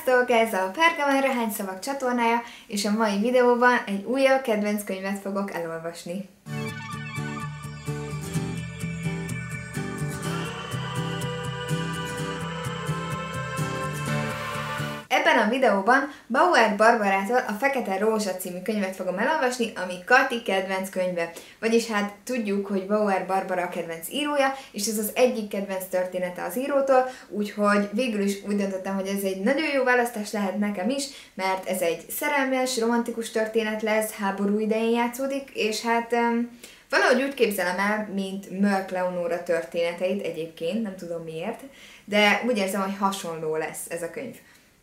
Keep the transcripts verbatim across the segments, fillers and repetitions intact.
Sziasztok! Ez a Pergamen Rahányszavak csatornája, és a mai videóban egy újabb kedvenc könyvet fogok elolvasni. Ebben a videóban Bauer Barbarától a Fekete Rózsa című könyvet fogom elolvasni, ami Kati kedvenc könyve. Vagyis hát tudjuk, hogy Bauer Barbara a kedvenc írója, és ez az egyik kedvenc története az írótól, úgyhogy végül is úgy döntöttem, hogy ez egy nagyon jó választás lehet nekem is, mert ez egy szerelmes, romantikus történet lesz, háború idején játszódik, és hát um, valahogy úgy képzelem el, mint Mörk Leonóra történeteit egyébként, nem tudom miért, de úgy érzem, hogy hasonló lesz ez a könyv.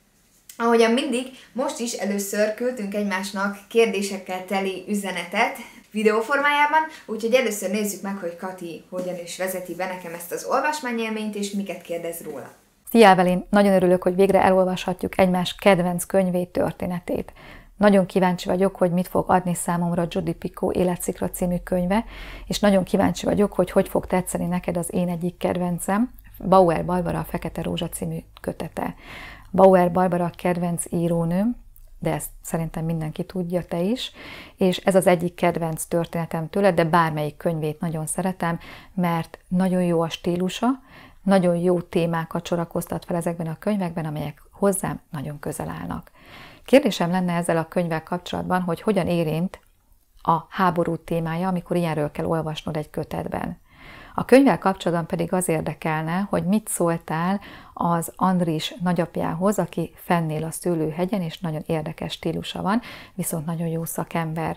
Ahogyan mindig, most is először küldtünk egymásnak kérdésekkel teli üzenetet videóformájában, úgyhogy először nézzük meg, hogy Kati hogyan is vezeti be nekem ezt az olvasmányélményt, és miket kérdez róla. Szia Evelyn! Nagyon örülök, hogy végre elolvashatjuk egymás kedvenc könyvét, történetét. Nagyon kíváncsi vagyok, hogy mit fog adni számomra Judy Picoult Életszikra című könyve, és nagyon kíváncsi vagyok, hogy hogy fog tetszeni neked az én egyik kedvencem, Bauer Barbara a Fekete Rózsa című kötete. Bauer Barbara a kedvenc írónőm, de ezt szerintem mindenki tudja, te is, és ez az egyik kedvenc történetem tőle, de bármelyik könyvét nagyon szeretem, mert nagyon jó a stílusa, nagyon jó témákat sorakoztat fel ezekben a könyvekben, amelyek hozzám nagyon közel állnak. Kérdésem lenne ezzel a könyvvel kapcsolatban, hogy hogyan érint a háború témája, amikor ilyenről kell olvasnod egy kötetben. A könyvvel kapcsolatban pedig az érdekelne, hogy mit szóltál az Andris nagyapjához, aki fennél a szőlőhegyen, és nagyon érdekes stílusa van, viszont nagyon jó szakember.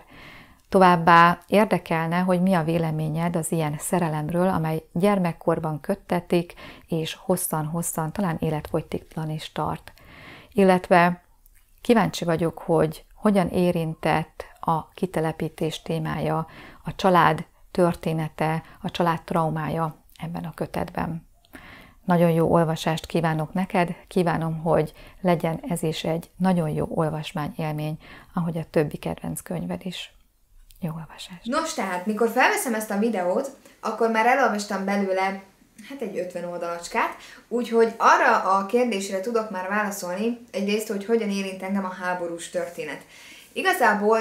Továbbá érdekelne, hogy mi a véleményed az ilyen szerelemről, amely gyermekkorban köttetik, és hosszan-hosszan, talán életfogytiglan is tart. Illetve kíváncsi vagyok, hogy hogyan érintett a kitelepítés témája, a család története, a család traumája ebben a kötetben. Nagyon jó olvasást kívánok neked, kívánom, hogy legyen ez is egy nagyon jó olvasmányélmény, ahogy a többi kedvenc könyved is. Jó olvasást! Nos tehát, mikor felveszem ezt a videót, akkor már elolvastam belőle hát egy ötven oldalacskát, úgyhogy arra a kérdésre tudok már válaszolni, egyrészt, hogy hogyan érint engem a háborús történet. Igazából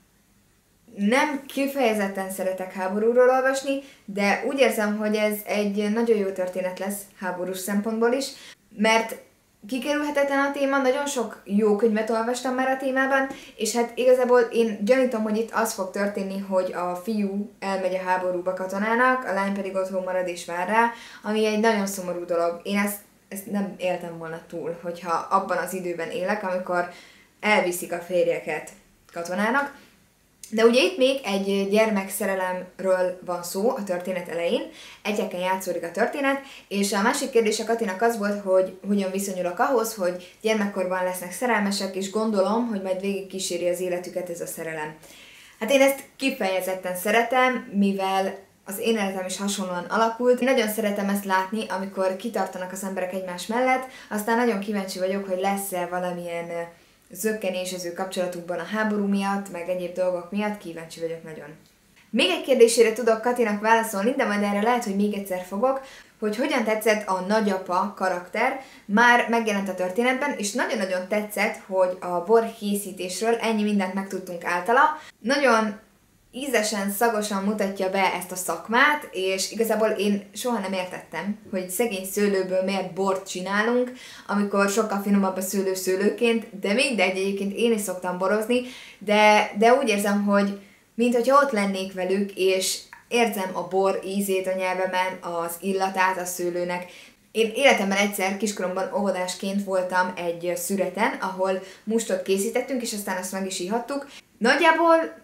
nem kifejezetten szeretek háborúról olvasni, de úgy érzem, hogy ez egy nagyon jó történet lesz háborús szempontból is, mert kikerülhetetlen a téma, nagyon sok jó könyvet olvastam már a témában, és hát igazából én gyanítom, hogy itt az fog történni, hogy a fiú elmegy a háborúba katonának, a lány pedig otthon marad és vár rá, ami egy nagyon szomorú dolog. Én ezt, ezt nem éltem volna túl, hogyha abban az időben élek, amikor elviszik a férjeket katonának. De ugye itt még egy gyermekszerelemről van szó a történet elején, egyeken játszódik a történet, és a másik kérdés a Katinak az volt, hogy hogyan viszonyulok ahhoz, hogy gyermekkorban lesznek szerelmesek, és gondolom, hogy majd végig kíséri az életüket ez a szerelem. Hát én ezt kifejezetten szeretem, mivel az én életem is hasonlóan alakult. Én nagyon szeretem ezt látni, amikor kitartanak az emberek egymás mellett, aztán nagyon kíváncsi vagyok, hogy lesz-e valamilyen zökkenés az ő kapcsolatukban a háború miatt, meg egyéb dolgok miatt, kíváncsi vagyok nagyon. Még egy kérdésére tudok Katinak válaszolni, de majd erre lehet, hogy még egyszer fogok, hogy hogyan tetszett a nagyapa karakter, már megjelent a történetben, és nagyon-nagyon tetszett, hogy a bor készítésről ennyi mindent megtudtunk általa. Nagyon ízesen, szagosan mutatja be ezt a szakmát, és igazából én soha nem értettem, hogy szegény szőlőből miért bort csinálunk, amikor sokkal finomabb a szőlő szőlőként, de mindegy, egyébként én is szoktam borozni, de, de úgy érzem, hogy minthogyha ott lennék velük, és érzem a bor ízét a nyelvemen, az illatát a szőlőnek. Én életemben egyszer kiskoromban óvodásként voltam egy szüreten, ahol mustot készítettünk, és aztán azt meg is ihattuk. Nagyjából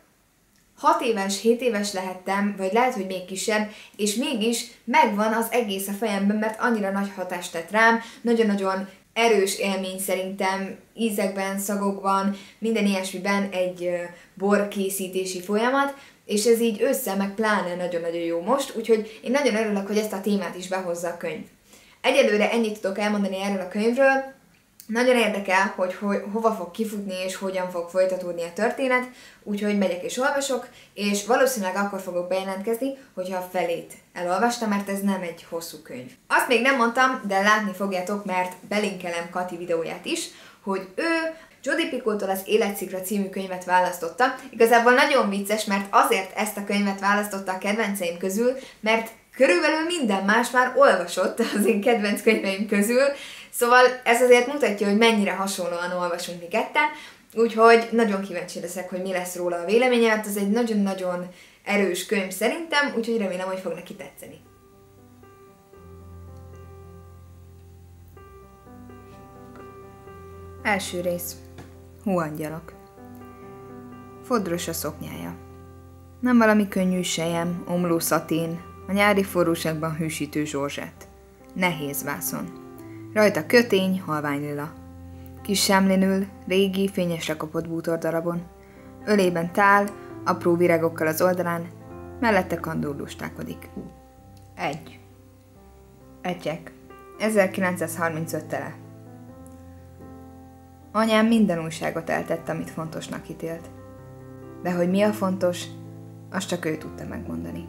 hat éves, hét éves lehettem, vagy lehet, hogy még kisebb, és mégis megvan az egész a fejemben, mert annyira nagy hatást tett rám, nagyon-nagyon erős élmény szerintem ízekben, szagokban, minden ilyesmiben egy borkészítési folyamat, és ez így össze, meg pláne nagyon-nagyon jó most, úgyhogy én nagyon örülök, hogy ezt a témát is behozza a könyv. Egyelőre ennyit tudok elmondani erről a könyvről, Nagyon érdekel, hogy ho- hova fog kifutni és hogyan fog folytatódni a történet, úgyhogy megyek és olvasok, és valószínűleg akkor fogok bejelentkezni, hogyha a felét elolvastam, mert ez nem egy hosszú könyv. Azt még nem mondtam, de látni fogjátok, mert belinkelem Kati videóját is, hogy ő Jodi Picoult az Életszikra című könyvet választotta. Igazából nagyon vicces, mert azért ezt a könyvet választotta a kedvenceim közül, mert körülbelül minden más már olvasott az én kedvenc könyveim közül, szóval ez azért mutatja, hogy mennyire hasonlóan olvasunk mi ketten, úgyhogy nagyon kíváncsi leszek, hogy mi lesz róla a véleménye, mert ez egy nagyon-nagyon erős könyv szerintem, úgyhogy remélem, hogy fog neki tetszeni. Első rész. Hóangyalok. Fodros a szoknyája. Nem valami könnyű sejem, omló szatén, a nyári forróságban hűsítő zsorzsát. Nehéz vászon. Rajta kötény, halványlila. Kis sámlin ül, régi, fényesre kapott bútordarabon. Ölében tál, apró virágokkal az oldalán, mellette kandúr lustálkodik. Egy. Egyek. ezerkilencszázharmincöt tele. Anyám minden újságot eltett, amit fontosnak ítélt. De hogy mi a fontos, azt csak ő tudta megmondani.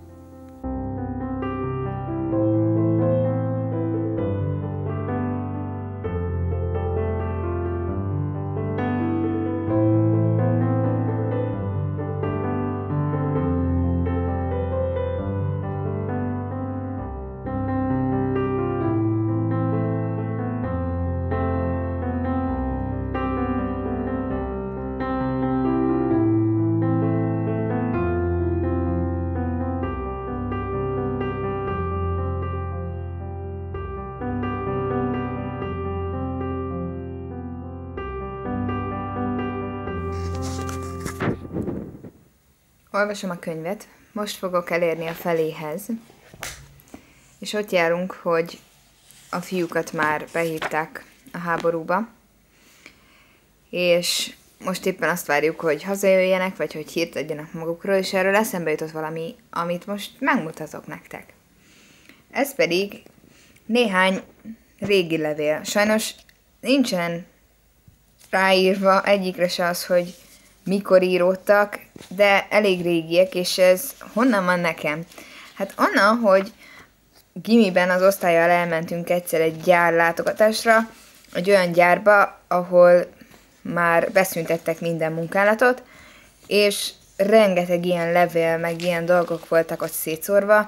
Olvasom a könyvet, most fogok elérni a feléhez, és ott járunk, hogy a fiúkat már behívták a háborúba, és most éppen azt várjuk, hogy hazajöjjenek, vagy hogy hírt adjanak magukról, és erről eszembe jutott valami, amit most megmutatok nektek. Ez pedig néhány régi levél. Sajnos nincsen ráírva egyikre se az, hogy mikor íródtak, de elég régiek, és ez honnan van nekem? Hát onnan, hogy gimiben az osztállyal elmentünk egyszer egy gyárlátogatásra, egy olyan gyárba, ahol már beszüntettek minden munkálatot, és rengeteg ilyen levél, meg ilyen dolgok voltak ott szétszórva,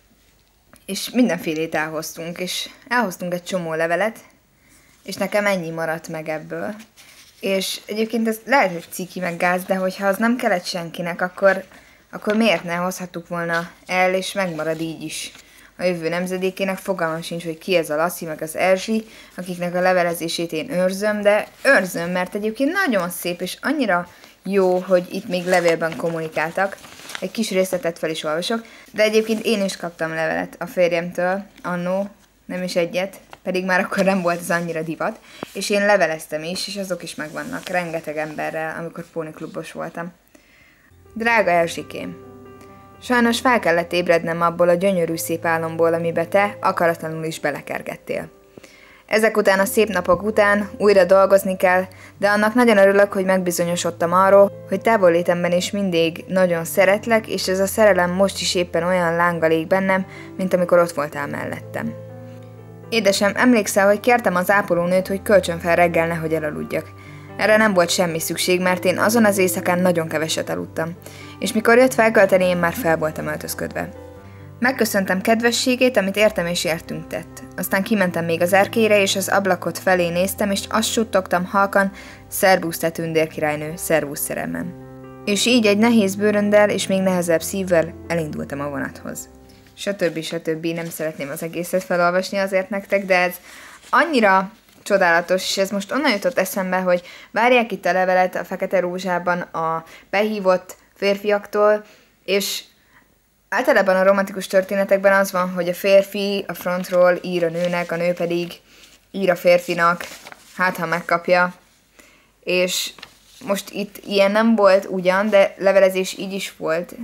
és mindenfélét elhoztunk, és elhoztunk egy csomó levelet, és nekem ennyi maradt meg ebből. És egyébként ez lehet, hogy ciki meg gáz, de hogyha az nem kellett senkinek, akkor, akkor miért ne hozhattuk volna el, és megmarad így is. A jövő nemzedékének fogalmam sincs, hogy ki ez a Lassi meg az Erzsi, akiknek a levelezését én őrzöm, de őrzöm, mert egyébként nagyon szép, és annyira jó, hogy itt még levélben kommunikáltak. Egy kis részletet fel is olvasok, de egyébként én is kaptam levelet a férjemtől, annó, nem is egyet, pedig már akkor nem volt ez annyira divat, és én leveleztem is, és azok is megvannak rengeteg emberrel, amikor póniklubos voltam. Drága Erzsikém, sajnos fel kellett ébrednem abból a gyönyörű szép álomból, amibe te akaratlanul is belekergettél. Ezek után a szép napok után újra dolgozni kell, de annak nagyon örülök, hogy megbizonyosodtam arról, hogy távollétemben is mindig nagyon szeretlek, és ez a szerelem most is éppen olyan lánggal ég bennem, mint amikor ott voltál mellettem. Édesem, emlékszel, hogy kértem az ápolónőt, hogy költsön fel reggel, nehogy elaludjak. Erre nem volt semmi szükség, mert én azon az éjszakán nagyon keveset aludtam, és mikor jött felkölteni, én már fel voltam öltözködve. Megköszöntem kedvességét, amit értem és értünk tett. Aztán kimentem még az erkélyre, és az ablakot felé néztem, és azt suttogtam halkan, szervusz te tündérkirálynő, szervusz szerelmem. És így egy nehéz bőröndel és még nehezebb szívvel elindultam a vonathoz. Stb. Stb. Nem szeretném az egészet felolvasni azért nektek, de ez annyira csodálatos, és ez most onnan jutott eszembe, hogy várják itt a levelet a Fekete Rózsában a behívott férfiaktól, és általában a romantikus történetekben az van, hogy a férfi a frontról ír a nőnek, a nő pedig ír a férfinak, hát ha megkapja, és most itt ilyen nem volt ugyan, de levelezés így is volt,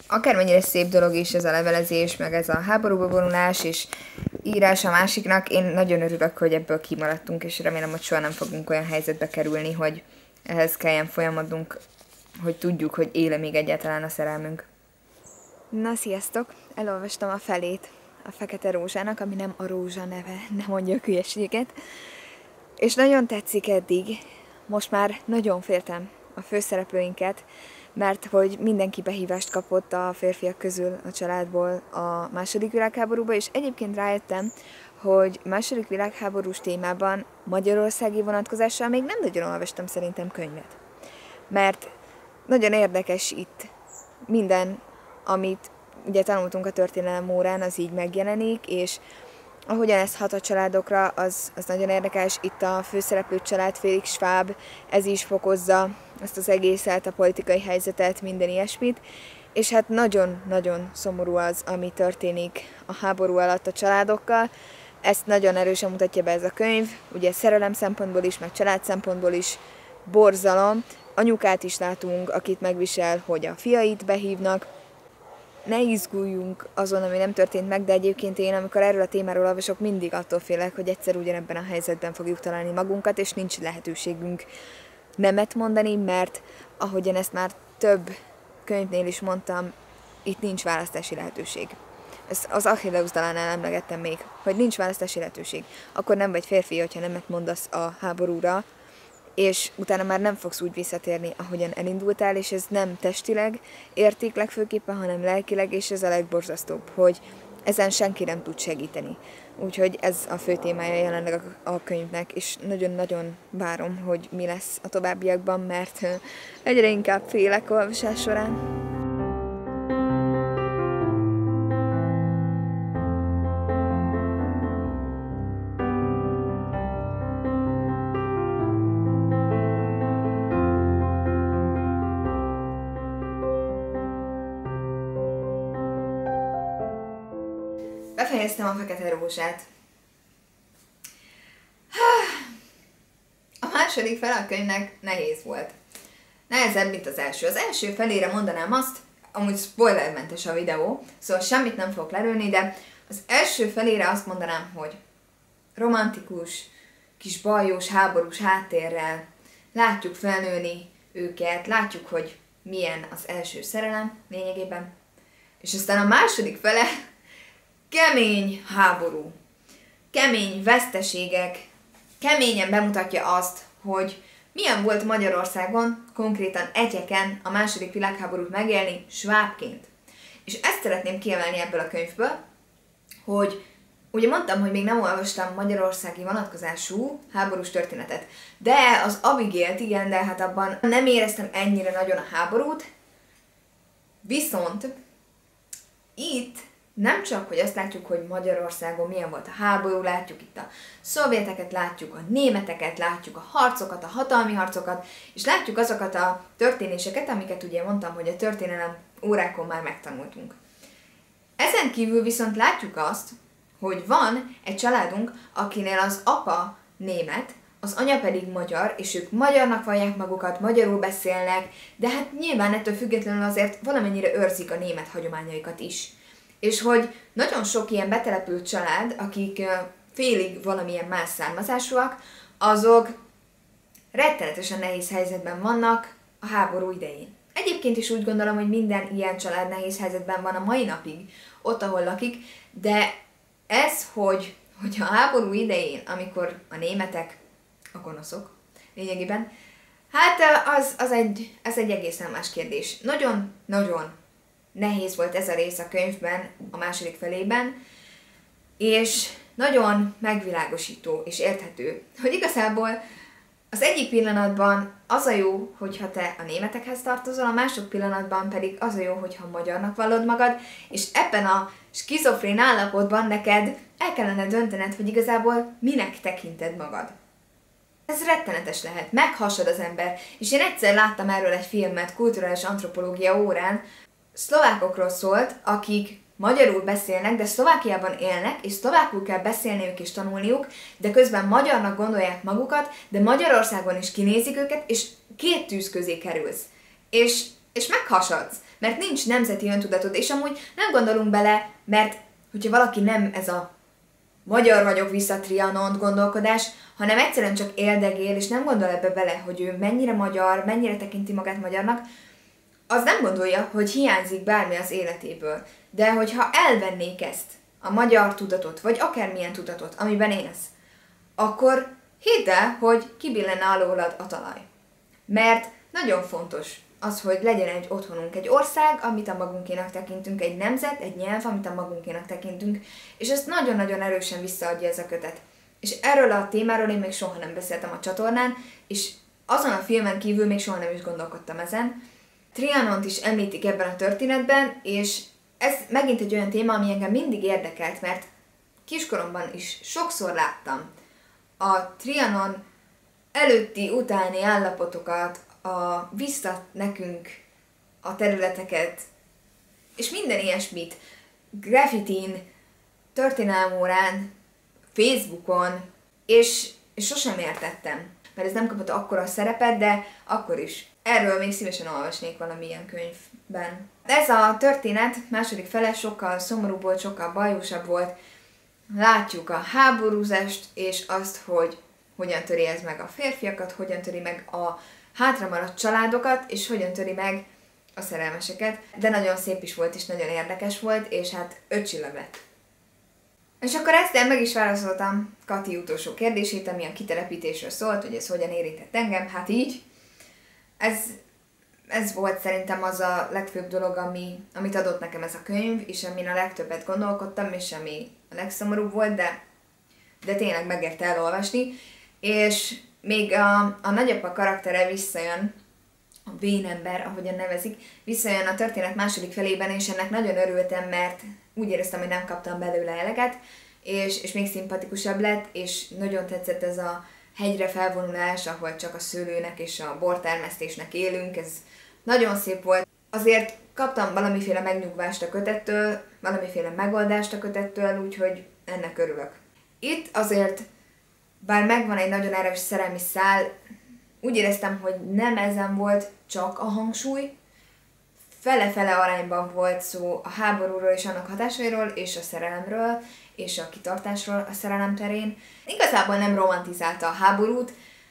Akármennyire szép dolog is ez a levelezés, meg ez a háborúba vonulás és írás a másiknak, én nagyon örülök, hogy ebből kimaradtunk, és remélem, hogy soha nem fogunk olyan helyzetbe kerülni, hogy ehhez kelljen folyamodnunk, hogy tudjuk, hogy éle még egyáltalán a szerelmünk. Na, sziasztok! Elolvastam a felét a Fekete Rózsának, ami nem a rózsa neve, ne mondjak hülyeséget. És nagyon tetszik eddig. Most már nagyon féltem a főszereplőinket, mert hogy mindenki behívást kapott a férfiak közül a családból a második világháborúba, és egyébként rájöttem, hogy második világháborús témában magyarországi vonatkozással még nem nagyon olvastam szerintem könyvet. Mert nagyon érdekes itt minden, amit ugye tanultunk a történelem órán, az így megjelenik, és ahogyan ez hat a családokra, az, az nagyon érdekes. Itt a főszereplő család, Felix Schwab, ez is fokozza azt az egészet, a politikai helyzetet, minden ilyesmit. És hát nagyon-nagyon szomorú az, ami történik a háború alatt a családokkal. Ezt nagyon erősen mutatja be ez a könyv, ugye szerelem szempontból is, meg család szempontból is borzalom. Anyukát is látunk, akit megvisel, hogy a fiait behívnak. Ne izguljunk azon, ami nem történt meg, de egyébként én, amikor erről a témáról olvasok, mindig attól félek, hogy egyszer ugyanebben a helyzetben fogjuk találni magunkat, és nincs lehetőségünk nemet mondani, mert ahogyan ezt már több könyvnél is mondtam, itt nincs választási lehetőség. Ezt az Achilleus dalánál emlegettem még, hogy nincs választási lehetőség. Akkor nem vagy férfi, hogyha nemet mondasz a háborúra, és utána már nem fogsz úgy visszatérni, ahogyan elindultál, és ez nem testileg érték legfőképpen, hanem lelkileg, és ez a legborzasztóbb, hogy ezen senki nem tud segíteni. Úgyhogy ez a fő témája jelenleg a könyvnek, és nagyon-nagyon várom, hogy mi lesz a továbbiakban, mert egyre inkább félek olvasás során. Befejeztem a Fekete Rózsát. A második fele a könyvnek nehéz volt. Nehezebb, mint az első. Az első felére mondanám azt, amúgy spoilermentes a videó, szóval semmit nem fogok lerőni, de az első felére azt mondanám, hogy romantikus, kis bajós, háborús háttérrel látjuk felnőni őket, látjuk, hogy milyen az első szerelem lényegében, és aztán a második fele kemény háború, kemény veszteségek, keményen bemutatja azt, hogy milyen volt Magyarországon, konkrétan Etyeken a második világháborút megélni Schwabként. És ezt szeretném kiemelni ebből a könyvből, hogy ugye mondtam, hogy még nem olvastam magyarországi vonatkozású háborús történetet, de az Abigailt igen, de hát abban nem éreztem ennyire nagyon a háborút, viszont itt nem csak, hogy azt látjuk, hogy Magyarországon milyen volt a háború, látjuk itt a szovjeteket, látjuk a németeket, látjuk a harcokat, a hatalmi harcokat, és látjuk azokat a történéseket, amiket ugye mondtam, hogy a történelem órákon már megtanultunk. Ezen kívül viszont látjuk azt, hogy van egy családunk, akinél az apa német, az anya pedig magyar, és ők magyarnak vallják magukat, magyarul beszélnek, de hát nyilván ettől függetlenül azért valamennyire őrzik a német hagyományaikat is. És hogy nagyon sok ilyen betelepült család, akik félig valamilyen más származásúak, azok rettenetesen nehéz helyzetben vannak a háború idején. Egyébként is úgy gondolom, hogy minden ilyen család nehéz helyzetben van a mai napig, ott, ahol lakik, de ez, hogy, hogy a háború idején, amikor a németek a gonoszok lényegében, hát az, az egy, ez egy egészen más kérdés. Nagyon-nagyon nehéz volt ez a rész a könyvben, a második felében, és nagyon megvilágosító és érthető, hogy igazából az egyik pillanatban az a jó, hogyha te a németekhez tartozol, a másik pillanatban pedig az a jó, hogyha magyarnak vallod magad, és ebben a skizofrén állapotban neked el kellene döntened, hogy igazából minek tekinted magad. Ez rettenetes lehet, meghasad az ember, és én egyszer láttam erről egy filmet kulturális antropológia órán, szlovákokról szólt, akik magyarul beszélnek, de Szlovákiában élnek, és szlovákul kell beszélniük és tanulniuk, de közben magyarnak gondolják magukat, de Magyarországon is kinézik őket, és két tűz közé kerülsz. És, és meghasadsz. mert nincs nemzeti öntudatod, és amúgy nem gondolunk bele, mert hogyha valaki nem ez a magyar vagyok vissza Trianont gondolkodás, hanem egyszerűen csak éldegél, és nem gondol ebbe bele, hogy ő mennyire magyar, mennyire tekinti magát magyarnak, az nem gondolja, hogy hiányzik bármi az életéből. De hogyha elvennék ezt, a magyar tudatot, vagy akármilyen tudatot, amiben élsz, akkor hidd el, hogy kibillene alólad a talaj. Mert nagyon fontos az, hogy legyen egy otthonunk, egy ország, amit a magunkénak tekintünk, egy nemzet, egy nyelv, amit a magunkénak tekintünk, és ezt nagyon-nagyon erősen visszaadja ez a kötet. És erről a témáról én még soha nem beszéltem a csatornán, és azon a filmen kívül még soha nem is gondolkodtam ezen. Trianont is említik ebben a történetben, és ez megint egy olyan téma, ami engem mindig érdekelt, mert kiskoromban is sokszor láttam a Trianon előtti, utáni állapotokat, a vissza nekünk a területeket, és minden ilyesmit, graffitin, történelmórán, Facebookon, és, és sosem értettem, mert ez nem kapott akkora szerepet, de akkor is. Erről még szívesen olvasnék valamilyen könyvben. Ez a történet második fele sokkal szomorúbb volt, sokkal bajosabb volt. Látjuk a háborúzást, és azt, hogy hogyan töri ez meg a férfiakat, hogyan töri meg a hátramaradt családokat, és hogyan töri meg a szerelmeseket. De nagyon szép is volt, és nagyon érdekes volt, és hát öt csillag lett. És akkor ezzel meg is válaszoltam Kati utolsó kérdését, ami a kitelepítésről szólt, hogy ez hogyan érintett engem. Hát így. Ez, ez volt szerintem az a legfőbb dolog, ami, amit adott nekem ez a könyv, és amin a legtöbbet gondolkodtam, és ami a legszomorúbb volt, de, de tényleg megérte elolvasni. És még a, a nagyapa karaktere visszajön, a vénember, ahogyan nevezik, visszajön a történet második felében, és ennek nagyon örültem, mert úgy éreztem, hogy nem kaptam belőle eleget, és, és még szimpatikusabb lett, és nagyon tetszett ez a hegyre felvonulás, ahol csak a szőlőnek és a bortermesztésnek élünk, ez nagyon szép volt. Azért kaptam valamiféle megnyugvást a kötettől, valamiféle megoldást a kötettől, úgyhogy ennek örülök. Itt azért, bár megvan egy nagyon erős szerelmi szál, úgy éreztem, hogy nem ezen volt csak a hangsúly, fele-fele arányban volt szó a háborúról és annak hatásairól, és a szerelemről, és a kitartásról a szerelem terén. Igazából nem romantizálta a háborút,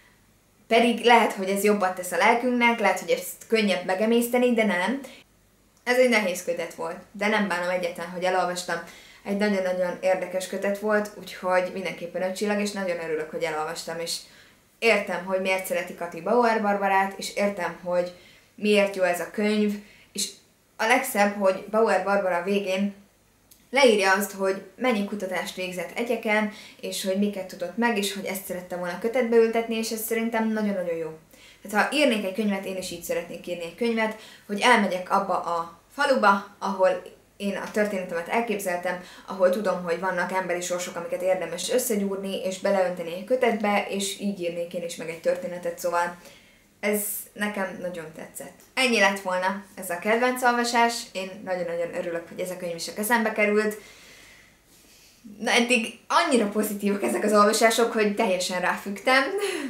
pedig lehet, hogy ez jobbat tesz a lelkünknek, lehet, hogy ezt könnyebb megemészteni, de nem. Ez egy nehéz kötet volt, de nem bánom egyetlen, hogy elolvastam. Egy nagyon-nagyon érdekes kötet volt, úgyhogy mindenképpen öt csillag, és nagyon örülök, hogy elolvastam, és értem, hogy miért szereti Kati Bauer Barbarát, és értem, hogy miért jó ez a könyv, és a legszebb, hogy Bauer Barbara végén leírja azt, hogy mennyi kutatást végzett egyeken, és hogy miket tudott meg, és hogy ezt szerette volna kötetbe ültetni, és ez szerintem nagyon-nagyon jó. Tehát ha írnék egy könyvet, én is így szeretnék írni egy könyvet, hogy elmegyek abba a faluba, ahol én a történetemet elképzeltem, ahol tudom, hogy vannak emberi sorsok, amiket érdemes összegyúrni, és beleönteni egy kötetbe, és így írnék én is meg egy történetet, szóval ez nekem nagyon tetszett. Ennyi lett volna ez a kedvenc olvasás, én nagyon-nagyon örülök, hogy ez a könyv is a kezembe került. Na, eddig annyira pozitívak ezek az olvasások, hogy teljesen ráfügtem.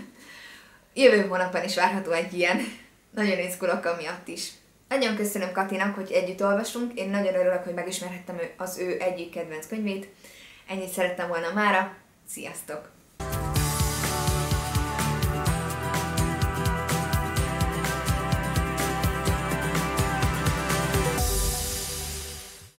Jövő hónapban is várható egy ilyen. Nagyon izgulok amiatt is. Nagyon köszönöm Katinak, hogy együtt olvasunk, én nagyon örülök, hogy megismerhettem az ő egyik kedvenc könyvét. Ennyit szerettem volna mára, sziasztok!